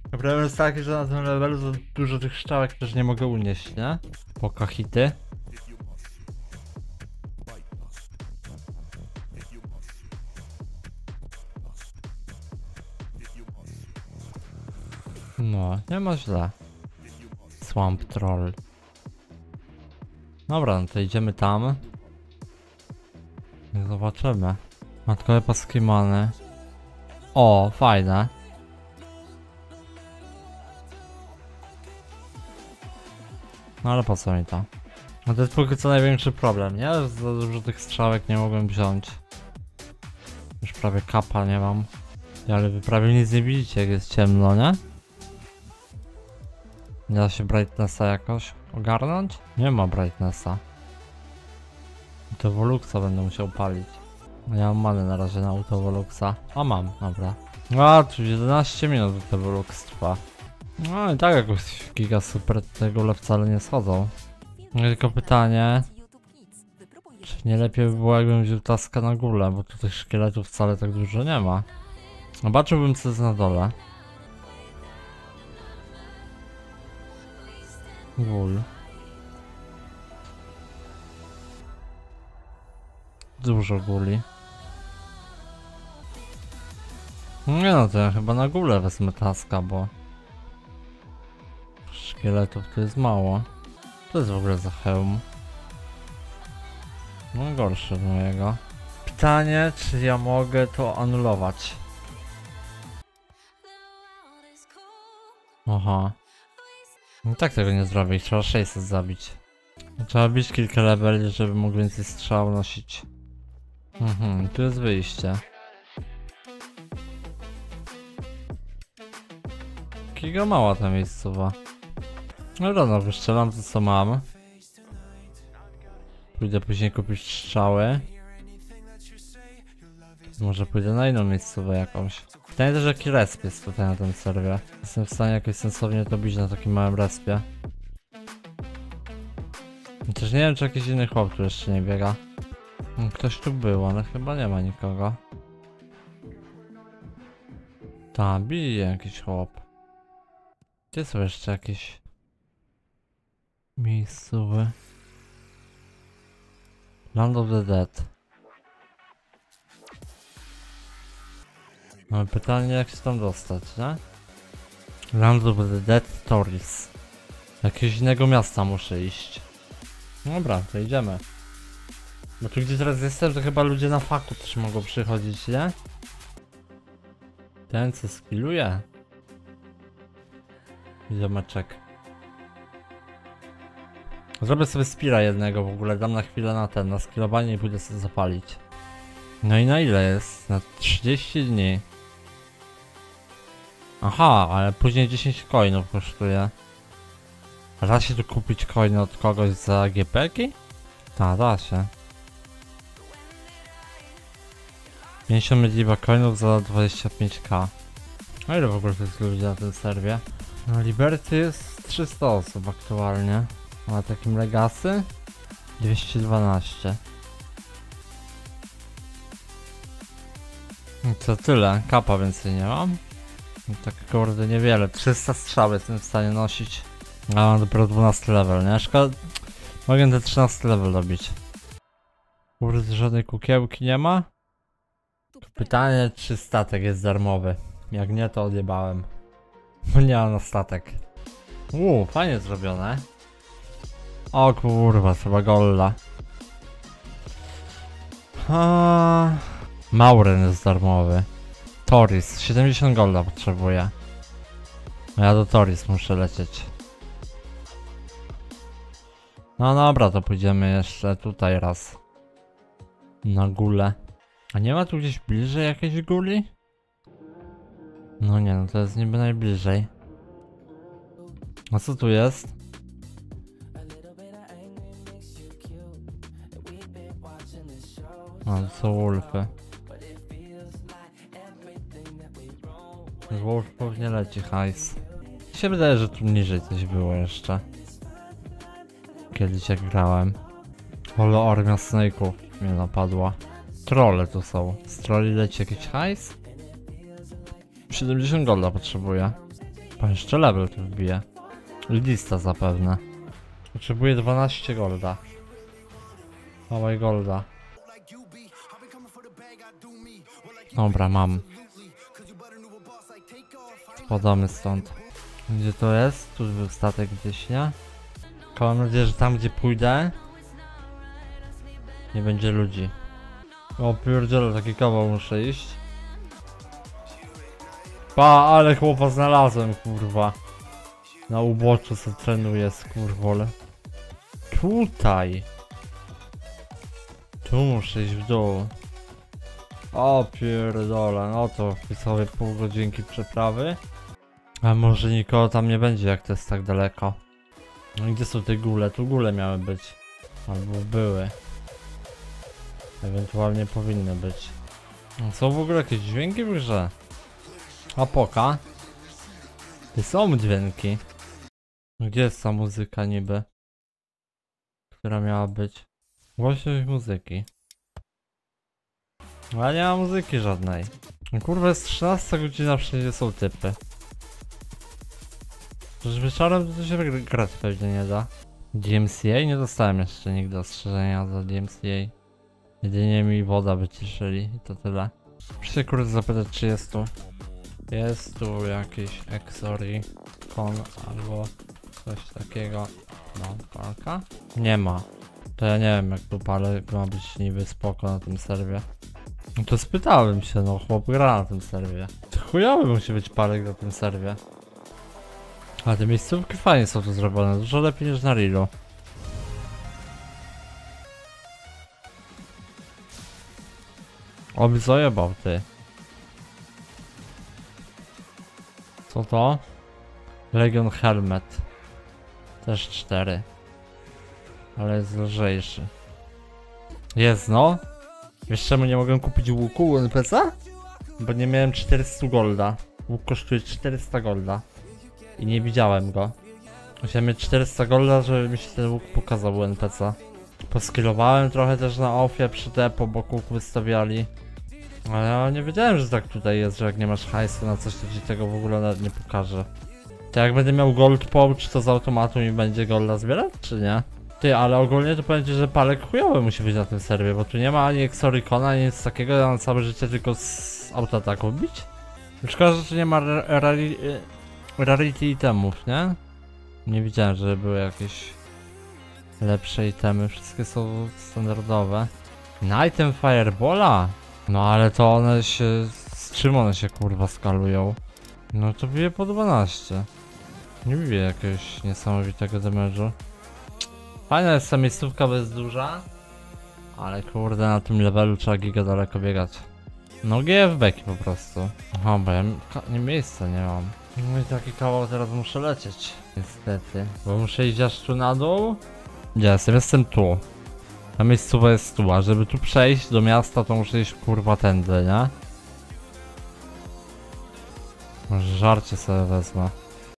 Problem jest taki, że na tym levelu za dużo tych strzałek też nie mogę unieść, nie? Poka hity. No, nie ma źle. Swamp Troll. Dobra, no to idziemy tam. I zobaczymy. Matkowe paskimany. O, fajne. No ale po co mi to? No to jest póki co największy problem, nie? Za dużo tych strzałek nie mogłem wziąć. Już prawie kapa nie mam. Ale wy prawie nic nie widzicie, jak jest ciemno, nie? Nie da się brightnessa jakoś ogarnąć? Nie ma brightnessa. Autovoluxa będę musiał palić. No ja mam manę na razie na Autovoluxa. A mam, dobra. A, tu 11 minut Autovolux trwa. No i tak jakoś giga super tego le wcale nie schodzą. No tylko pytanie, czy nie lepiej by było, jakbym wziął taska na górę, bo tu tych szkieletów wcale tak dużo nie ma. Zobaczyłbym co jest na dole. Gól. Dużo guli. Nie no, to ja chyba na górę wezmę taska, bo szkieletów to jest mało. To jest w ogóle za hełm. No gorszy od mojego. Pytanie, czy ja mogę to anulować? Aha. No tak tego nie zrobię, trzeba 600 zabić. Trzeba bić kilka leveli, żeby mógł więcej strzał nosić. Tu jest wyjście. Giga mała ta miejscowa. No no, wyszczelam to co mam. Pójdę później kupić strzały. Może pójdę na inną miejscową jakąś. Pytanie też jaki resp jest tutaj na tym serwie. Jestem w stanie jakoś sensownie to bić na takim małym respie. Chociaż nie wiem czy jakiś inny chłop tu jeszcze nie biega. Ktoś tu był, ale chyba nie ma nikogo. Ta, bije jakiś chłop. Gdzie są jeszcze jakieś miejscowe? Land of the Dead. Mamy pytanie jak się tam dostać, nie? Land of the Dead Toris. Jakiegoś innego miasta muszę iść. Dobra, to idziemy. Bo tu gdzie teraz jestem to chyba ludzie na faku też mogą przychodzić, nie? Ten co skilluje. Ziomeczek. Zrobię sobie spira jednego w ogóle, dam na chwilę na skillowanie i pójdę sobie zapalić. No i na ile jest? Na 30 dni. Aha, ale później 10 coinów kosztuje. A da się tu kupić coiny od kogoś za GP-ki? Ta, da się. 50 medliwa coinów za 25k. No ile w ogóle to jest ludzi na tym serwie? Na Liberty jest 300 osób aktualnie. A na takim Legacy 212. I co tyle, kapa więcej nie mam. I tak kurde niewiele, 300 strzały jestem w stanie nosić. A mam dopiero 12 level, nie? Szkoda, mogę te 13 level dobić. Kurde, żadnej kukiełki nie ma? Pytanie czy statek jest darmowy. Jak nie to odjebałem. Bo nie mam na statek. Fajnie zrobione. O kurwa, trzeba golda. Mauren jest darmowy. Toris, 70 golda potrzebuję. No ja do Toris muszę lecieć. No dobra, to pójdziemy jeszcze tutaj raz. Na gulę. A nie ma tu gdzieś bliżej jakiejś guli? No nie, no to jest niby najbliżej. A co tu jest? A, to są wolfy. Z wolf pewnie leci hajs. Mi się wydaje, że tu niżej coś było jeszcze. Kiedyś jak grałem. Holo armia snake'ów mnie napadła. Trolle tu są. Z trolli leci jakiś hajs? 70 golda potrzebuję. A jeszcze level tu wbije. Lista zapewne. Potrzebuję 12 golda. Dawaj golda. Dobra, mam. Spadamy stąd. Gdzie to jest? Tu był statek gdzieś, nie? Mam nadzieję, że tam gdzie pójdę nie będzie ludzi. O pierdziele, taki kawał muszę iść. Pa, ale chłopa znalazłem, kurwa. Na uboczu co trenuje, skurwole. Tutaj. Tu muszę iść w dół. O pierdole, no to sobie pół godzinki przeprawy. A może nikogo tam nie będzie, jak to jest tak daleko. No i gdzie są te góle? Tu góle miały być. Albo były. Ewentualnie powinny być. Są w ogóle jakieś dźwięki w grze? Apoka. Są dźwięki. Gdzie jest ta muzyka niby? Która miała być? Głośność muzyki. Ale nie ma muzyki żadnej. Kurwa, jest 13 godzina, wszędzie są typy. Przecież wieczorem to się grać pewnie nie da. DMCA? Nie dostałem jeszcze nigdy ostrzeżenia za DMCA. Jedynie mi woda wyciszyli i to tyle. Muszę się kurde zapytać, czy jest tu. Jest tu jakiś Exoricon albo coś takiego. No, palka? Nie ma. To ja nie wiem, jak tu palek ma być niby spoko na tym serwie. No to spytałem się, no chłop gra na tym serwie. Chujowy musi być palek na tym serwie. Ale te miejscówki fajnie są tu zrobione, dużo lepiej niż na Reelu. Oby zajebał ty. Co to? Legion Helmet. Też 4. Ale jest lżejszy. Jest no. Wiesz czemu nie mogłem kupić łuku u NPC? Bo nie miałem 400 golda. Łuk kosztuje 400 golda. I nie widziałem go. Musiałem mieć 400 golda, żeby mi się ten łuk pokazał u NPC. Poskillowałem trochę też na offie przy depo, bo łuk wystawiali. Ale ja nie wiedziałem, że tak tutaj jest, że jak nie masz hajsu na coś, to ci tego w ogóle nawet nie pokaże. To jak będę miał gold pouch, to z automatu mi będzie golda zbierać, czy nie? Ty, ale ogólnie to powiem ci, że palek chujowy musi być na tym serwie, bo tu nie ma ani Exoricona, ani nic takiego, ja mam całe życie tylko z autoataków bić. Szkoda, że tu nie ma rarity itemów, nie? Nie widziałem, że były jakieś lepsze itemy, wszystkie są standardowe. Na item Firebola? No ale to one się... z czym one się kurwa skalują? No to bije po 12. Nie bije jakiegoś niesamowitego damage'u. Fajna jest ta miejscówka, bo jest duża. Ale kurde, na tym levelu trzeba giga daleko biegać. No GFB-ki po prostu. Aha, bo ja nie miejsca nie mam. No i taki kawał teraz muszę lecieć. Niestety. Bo muszę iść aż tu na dół. Gdzie jestem? Jestem tu. Ta miejscowa jest tu, a żeby tu przejść do miasta, to muszę iść kurwa tędy, nie? Może żarcie sobie wezmę.